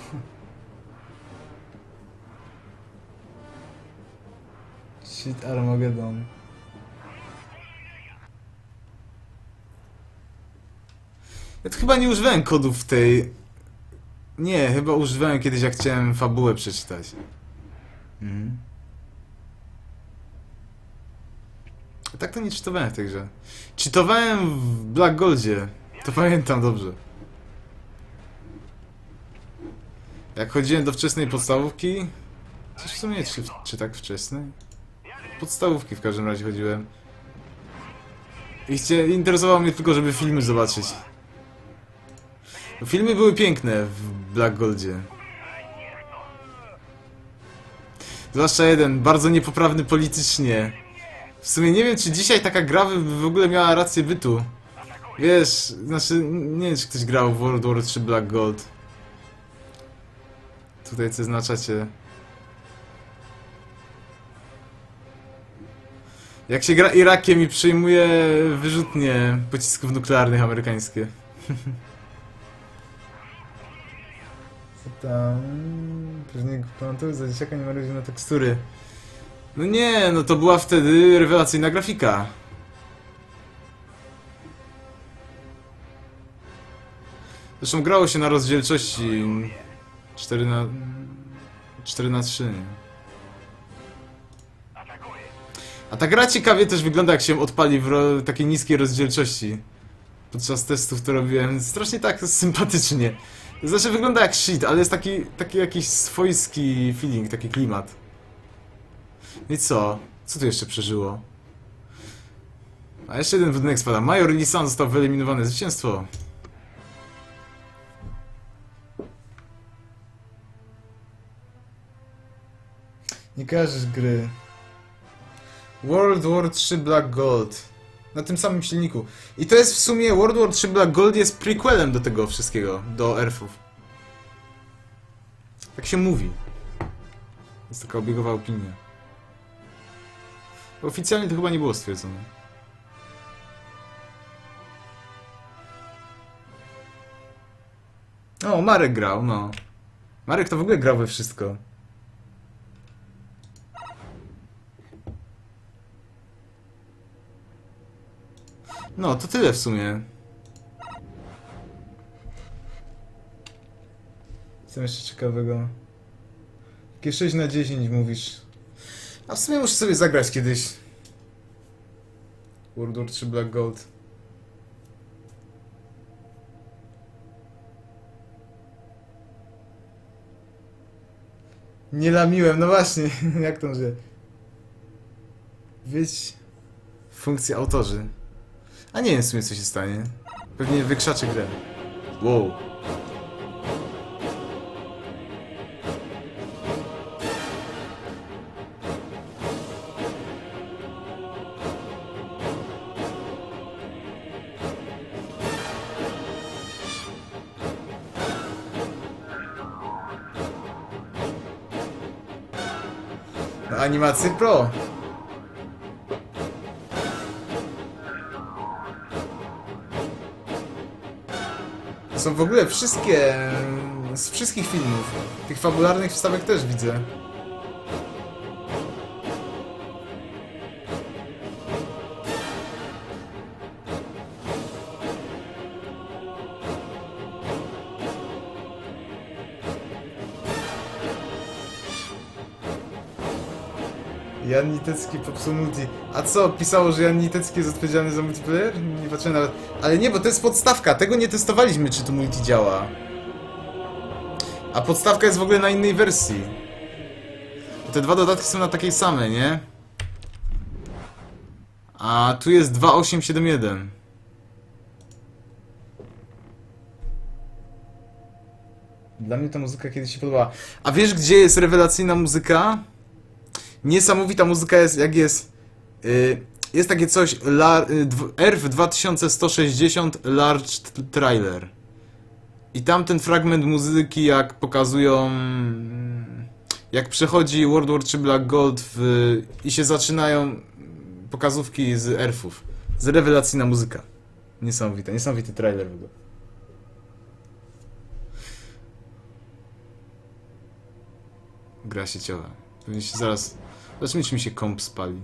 Shit Armageddon. Ja to chyba nie używałem kodów w tej... Nie, chyba używałem kiedyś, jak chciałem fabułę przeczytać. Mhm. A tak to nie czytowałem w tej grze. Czytowałem w Black Goldzie. To pamiętam dobrze. Jak chodziłem do wczesnej podstawówki... Coś w sumie, czy, czy tak wczesnej? Podstawówki w każdym razie chodziłem. I chcie, interesowało mnie tylko, żeby filmy zobaczyć. Filmy były piękne w Black Goldzie. Zwłaszcza jeden, bardzo niepoprawny politycznie. W sumie nie wiem, czy dzisiaj taka gra by w ogóle miała rację bytu. Wiesz, znaczy, nie wiem, czy ktoś grał w World War trzy Black Gold. Tutaj co znaczacie. Jak się gra Irakiem i przyjmuje wyrzutnie pocisków nuklearnych amerykańskie. Co tam? Pewnie plantuj za dzieciaka nie ma ludzi na tekstury. No nie, no to była wtedy rewelacyjna grafika. Zresztą grało się na rozdzielczości cztery na cztery na trzy. A ta gra ciekawie też wygląda, jak się odpali w takiej niskiej rozdzielczości. Podczas testów to robiłem strasznie tak sympatycznie. Znaczy wygląda jak shit, ale jest taki, taki jakiś swojski feeling, taki klimat. I co? Co tu jeszcze przeżyło? A jeszcze jeden budynek spada. Major Lisan został wyeliminowany. Zwycięstwo. Nie kojarzysz gry. World War trzy Black Gold. Na tym samym silniku. I to jest w sumie... World War trzy Black Gold jest prequelem do tego wszystkiego. Do Earthów. Tak się mówi. Jest taka obiegowa opinia. Oficjalnie to chyba nie było stwierdzone. O, Marek grał, no. Marek to w ogóle grał we wszystko. No, to tyle w sumie. Co jeszcze ciekawego? Takie sześć na dziesięć mówisz. A w sumie muszę sobie zagrać kiedyś. World War trzy Black Gold. Nie lamiłem, no właśnie, jak to, że... Wyjdź... Funkcja autorzy. A nie wiem w sumie, co się stanie. Pewnie wykrzaczy grę. Wow. Animacje pro. To są w ogóle wszystkie... z wszystkich filmów. Tych fabularnych wstawek też widzę. Jan Nitecki popsuł multi. A co? Pisało, że Jan Nitecki jest odpowiedzialny za multiplayer? Nie patrzyłem nawet. Ale nie, bo to jest podstawka. Tego nie testowaliśmy, czy tu multi działa. A podstawka jest w ogóle na innej wersji. Te dwa dodatki są na takiej samej, nie? A tu jest dwa osiem siedem jeden. Dla mnie ta muzyka kiedyś się podobała. A wiesz, gdzie jest rewelacyjna muzyka? Niesamowita muzyka jest, jak jest... Yy, jest takie coś... La, yy, R F dwa tysiące sto sześćdziesiąt Large Trailer. I tam ten fragment muzyki, jak pokazują... Jak przechodzi World War trzy Black Gold w, i się zaczynają pokazówki z elfów. Z rewelacyjna muzyka. Niesamowita, niesamowity trailer w ogóle. Gra sieciowa. Pewnie się zaraz... Zobaczymy, czy mi się komp spali.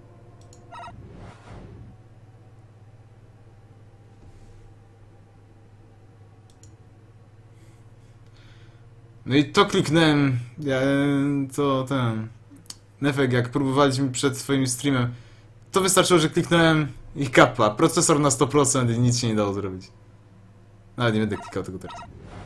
No i to kliknąłem, ja, to ten... Nefek, jak próbowaliśmy przed swoim streamem, to wystarczyło, że kliknąłem i kappa. Procesor na sto procent i nic się nie dało zrobić. Nawet nie będę klikał tego teraz.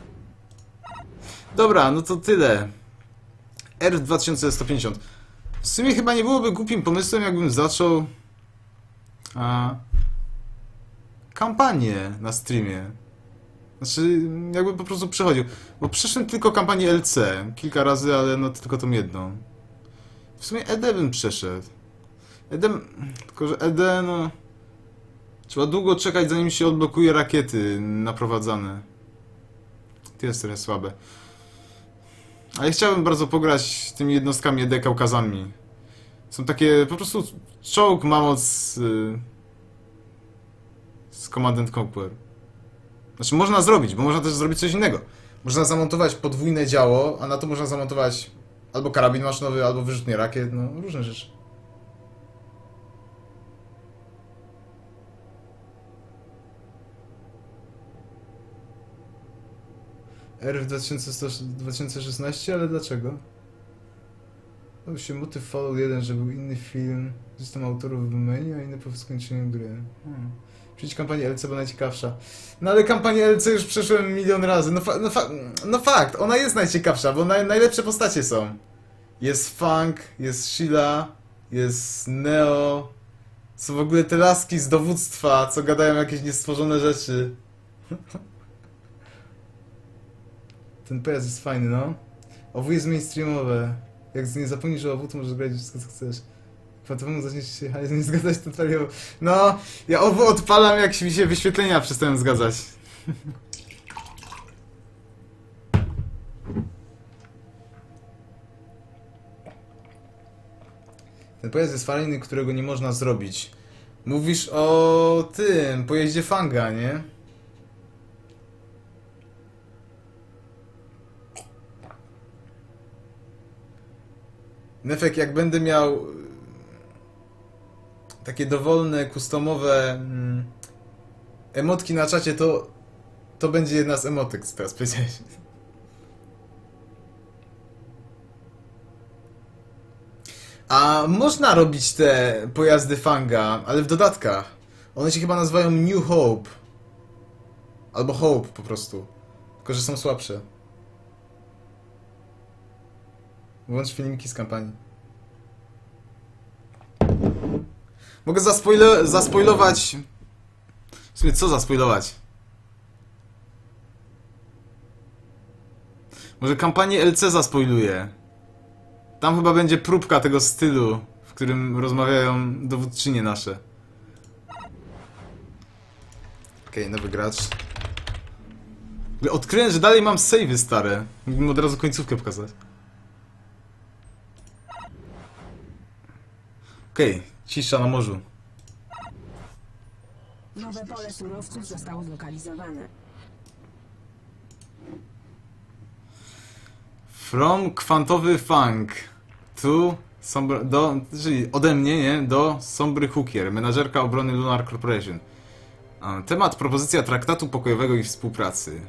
Dobra, no to tyle. R F dwa tysiące sto pięćdziesiąt. W sumie chyba nie byłoby głupim pomysłem, jakbym zaczął... A... kampanię na streamie. Znaczy, jakby po prostu przechodził. Bo przeszedłem tylko kampanię L C. Kilka razy, ale no tylko tą jedną. W sumie E D bym przeszedł. E D... Tylko, że E D, no... Trzeba długo czekać, zanim się odblokuje rakiety naprowadzane. To jest trochę słabe. Ale chciałbym bardzo pograć tymi jednostkami E D Kaukazami. Są takie po prostu czołg mamot z... z Command and Conquer. Znaczy można zrobić, bo można też zrobić coś innego. Można zamontować podwójne działo, a na to można zamontować albo karabin maszynowy, albo wyrzutnie rakiet, no różne rzeczy. R F dwa tysiące szesnaście, ale dlaczego? No się motyw Fallout jeden, że był inny film, system autorów w menu, a inny po skończeniu gry. Hmm. Przyjdź kampanię L C, bo najciekawsza. No ale kampanię L C już przeszłem milion razy. No, fa no, fa no fakt, ona jest najciekawsza, bo naj najlepsze postacie są. Jest Funk, jest Sheila, jest Neo. Są w ogóle te laski z dowództwa, co gadają jakieś niestworzone rzeczy. Ten pojazd jest fajny, no. O W jest mainstreamowe. Jak nie zapomnisz o O W, to możesz grać wszystko, co chcesz. Kwantowo zaczniesz się nie zgadzać totalnie. No, ja O W odpalam, jak mi się wyświetlenia przestają zgadzać. Ten pojazd jest fajny, którego nie można zrobić. Mówisz o tym, pojeździe Fanga, nie? Nefek, jak będę miał takie dowolne, customowe mm, emotki na czacie, to to będzie jedna z emotek, co teraz powiedziałeś. A można robić te pojazdy Fanga, ale w dodatkach. One się chyba nazywają New Hope. Albo Hope po prostu. Tylko, że są słabsze. Włącz filmiki z kampanii. Mogę zaspoilo zaspoilować... W sumie co zaspoilować? Może kampanię L C zaspoiluję. Tam chyba będzie próbka tego stylu, w którym rozmawiają dowódczynie nasze. Okej, okay, nowy gracz. Odkryłem, że dalej mam save'y stare. Mógłbym od razu końcówkę pokazać. Okej, okay, cisza na morzu. Nowe pole surowców zostało zlokalizowane. From kwantowy funk to sombr do, czyli ode mnie, nie, do Sombry Hookier, menadżerka obrony Lunar Corporation. Temat: propozycja traktatu pokojowego i współpracy.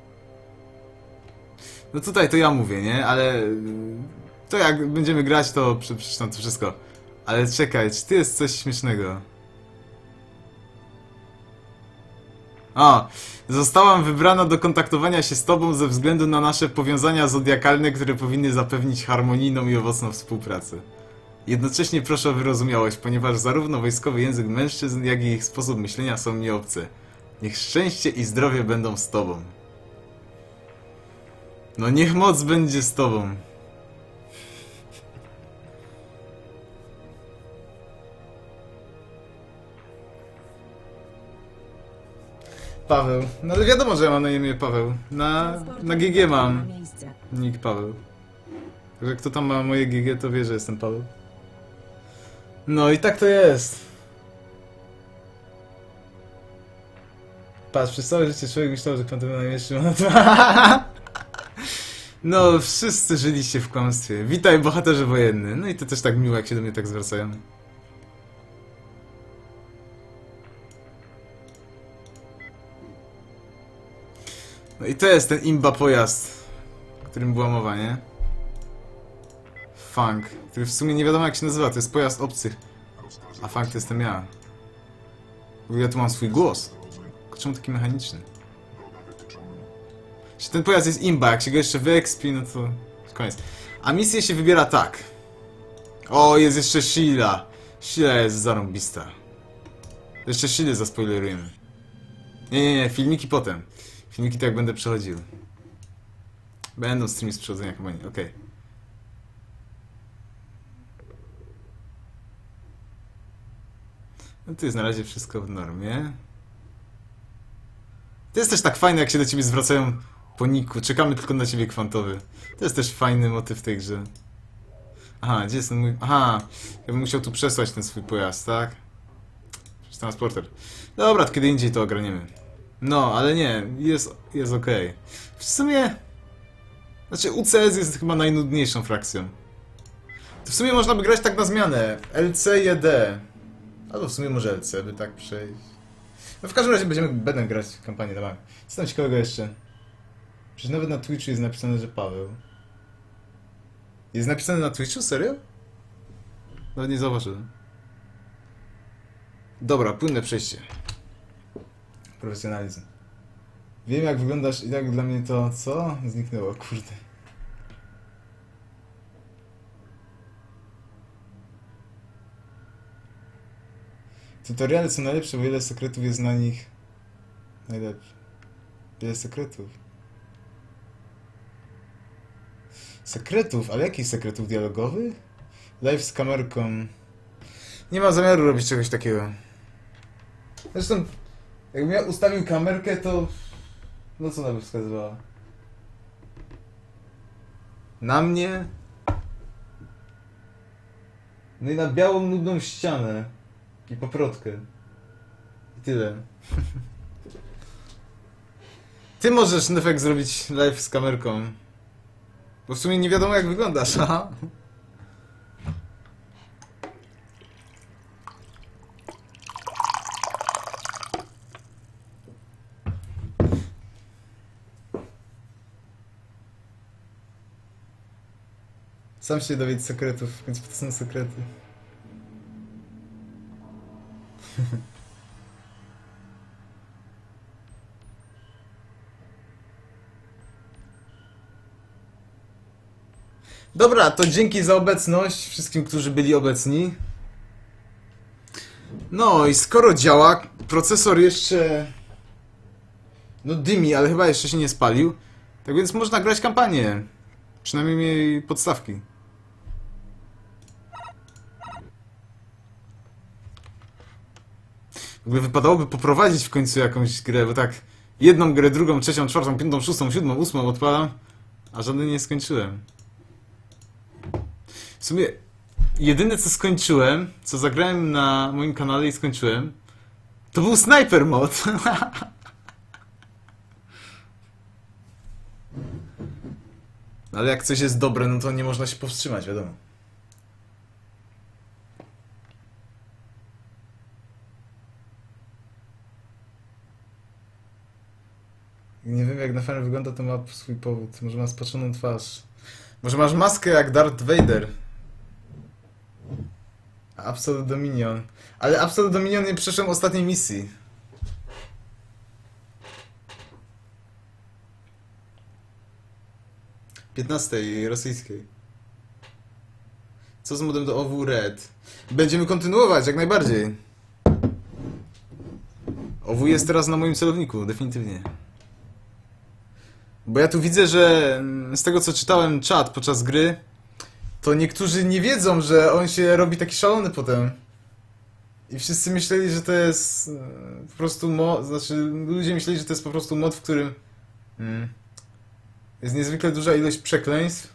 No tutaj to ja mówię, nie, ale to jak będziemy grać, to przeczytam to wszystko. Ale czekaj, czy tu jest coś śmiesznego? A, zostałam wybrana do kontaktowania się z tobą ze względu na nasze powiązania zodiakalne, które powinny zapewnić harmonijną i owocną współpracę. Jednocześnie proszę o wyrozumiałość, ponieważ zarówno wojskowy język mężczyzn, jak i ich sposób myślenia są mi obce. Niech szczęście i zdrowie będą z tobą. No niech moc będzie z tobą. Paweł. No ale wiadomo, że ja mam na imię Paweł. Na, na G G mam Miejsce. nick Paweł. Także kto tam ma moje G G, to wie, że jestem Paweł. No i tak to jest. Patrz, przez całe życie człowiek myślał, że kwantum najmniejszy ma No, wszyscy żyliście w kłamstwie. Witaj, bohaterze wojenny. No i to też tak miło, jak się do mnie tak zwracają. No i to jest ten imba pojazd, o którym była mowa, nie? Funk, który w sumie nie wiadomo jak się nazywa, to jest pojazd obcych. A funk to jestem ja. Bo ja tu mam swój głos. Czemu taki mechaniczny? Jeśli ten pojazd jest imba, jak się go jeszcze wyexpi, no to koniec. A misję się wybiera tak. O, jest jeszcze Sheila. Sheila jest zarąbista. Jeszcze Sheila zaspoilerujemy. Nie, nie, nie, filmiki potem. Filmiki to jak będę przechodził. Będą streamy z przechodzenia chyba nie, okej. Okay. No to jest na razie wszystko w normie. To jest też tak fajne, jak się do ciebie zwracają po niku. Czekamy tylko na ciebie, kwantowy. To jest też fajny motyw w tej grze. Aha, gdzie jest ten mój... Aha, ja bym musiał tu przesłać ten swój pojazd, tak? Przez transporter. Dobra, to kiedy indziej to ogarniemy. No, ale nie, jest, jest okej. Okay. W sumie... Znaczy, U C S jest chyba najnudniejszą frakcją. To w sumie można by grać tak na zmianę. L C i E D. Albo w sumie może L C by tak przejść. No w każdym razie będziemy, będę grać w kampanię na bank. Co tam ciekawego jeszcze? Przecież nawet na Twitchu jest napisane, że Paweł. Jest napisane na Twitchu? Serio? Nawet nie zauważyłem. Dobra, płynne przejście. Profesjonalizm. Wiem jak wyglądasz i tak dla mnie to... Co? Zniknęło, kurde. Tutoriale są najlepsze, bo wiele sekretów jest na nich najlepsze. Wiele sekretów. Sekretów? Ale jakich sekretów dialogowych? Live z kamerką. Nie mam zamiaru robić czegoś takiego. Zresztą, jakbym ja ustawił kamerkę, to... No co ona by wskazywała? Na mnie? No i na białą, nudną ścianę. I poprotkę. I tyle. Ty możesz, Nefek, zrobić live z kamerką. Bo w sumie nie wiadomo jak wyglądasz, aha. Sam się dowiedz sekretów, w końcu to są sekrety. Dobra, to dzięki za obecność wszystkim, którzy byli obecni. No i skoro działa, procesor jeszcze... No dymi, ale chyba jeszcze się nie spalił. Tak więc można grać kampanię. Przynajmniej jej podstawki. W ogóle wypadałoby poprowadzić w końcu jakąś grę, bo tak jedną grę, drugą, trzecią, czwartą, piątą, szóstą, siódmą, ósmą odpalam, a żadnej nie skończyłem. W sumie jedyne co skończyłem, co zagrałem na moim kanale i skończyłem, to był Sniper Mod. Ale jak coś jest dobre, no to nie można się powstrzymać, wiadomo. Nie wiem jak na fajnie wygląda, to ma swój powód. Może ma spoczoną twarz. Może masz maskę jak Darth Vader. Absolute Dominion. Ale Absolute Dominion nie przeszłem ostatniej misji. piętnastej rosyjskiej. Co z modem do O W Red? Będziemy kontynuować, jak najbardziej. O W jest teraz na moim celowniku, definitywnie. Bo ja tu widzę, że z tego co czytałem czat podczas gry, to niektórzy nie wiedzą, że on się robi taki szalony potem. I wszyscy myśleli, że to jest po prostu mod, znaczy ludzie myśleli, że to jest po prostu mod, w którym hmm, jest niezwykle duża ilość przekleństw,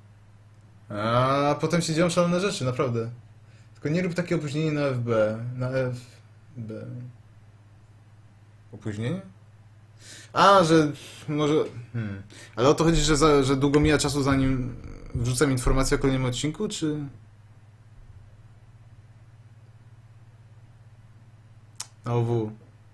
a potem się dzieją szalone rzeczy, naprawdę. Tylko nie rób takiego opóźnienia na F B, na F B. Opóźnienie? A, że może... Hmm. Ale o to chodzi, że, za, że długo mija czasu zanim wrzucam informację o kolejnym odcinku, czy... Na O W.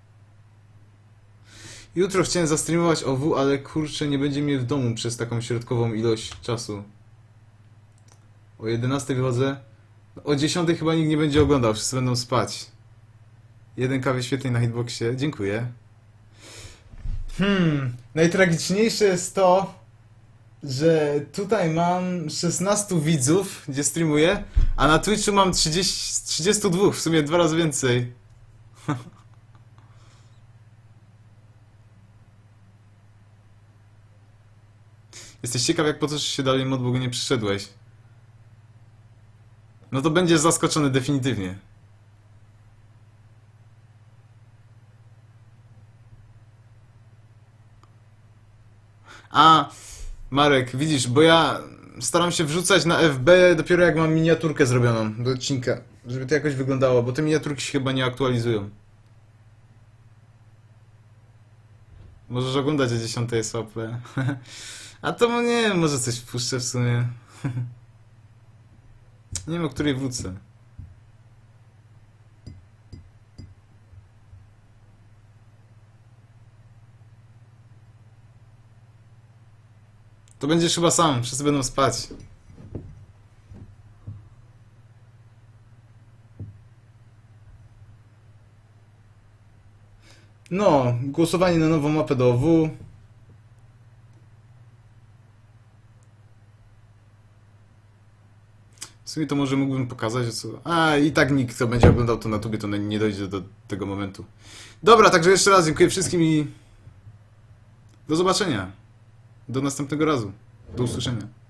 Jutro chciałem zastreamować O W, ale kurczę, nie będzie mnie w domu przez taką środkową ilość czasu. O jedenastej wychodzę. O dziesiątej chyba nikt nie będzie oglądał, wszyscy będą spać. Jeden K wyświetleń na hitboxie, dziękuję. Hmm, najtragiczniejsze jest to, że tutaj mam szesnastu widzów, gdzie streamuję, a na Twitchu mam trzydzieści, trzydzieści dwa, w sumie dwa razy więcej. Jesteś ciekaw, jak potoczy się dalej mod, bo go nie przyszedłeś. No to będziesz zaskoczony definitywnie. A, Marek, widzisz, bo ja staram się wrzucać na F B dopiero jak mam miniaturkę zrobioną do odcinka, żeby to jakoś wyglądało, bo te miniaturki się chyba nie aktualizują. Możesz oglądać o dziesiątej S V P. A to nie wiem, może coś wpuszczę w sumie. Nie wiem, o której wrócę. To będziesz chyba sam, wszyscy będą spać. No, głosowanie na nową mapę do O W. W sumie to może mógłbym pokazać, co... A, i tak nikt, kto będzie oglądał to na tubie, to nie dojdzie do tego momentu. Dobra, także jeszcze raz dziękuję wszystkim i... Do zobaczenia. Do następnego razu. Do usłyszenia.